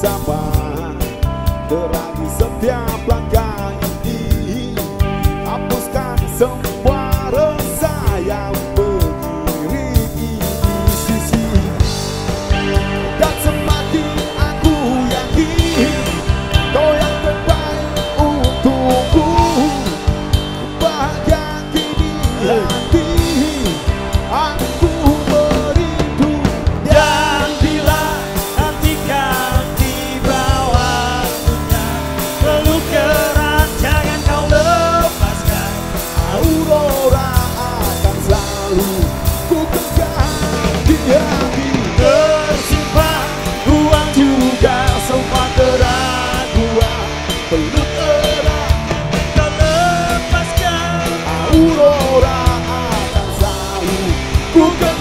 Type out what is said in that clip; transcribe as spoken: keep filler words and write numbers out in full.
bersama, terangi setiap langkah ini, hapuskan semua rasa yang mengiringi sisi. Dan semakin aku yakin kau yang terbaik untukku, bahagia kini hati aku merindu. Dan bila nanti kau tiba waktunya, peluk erat jangan kau lepaskan. Aurora akan selalu ku genggam di hati. Tersimpan uang juga semua keraguan, Peluk erat kau lepaskan. Aurora akan selalu ku genggam.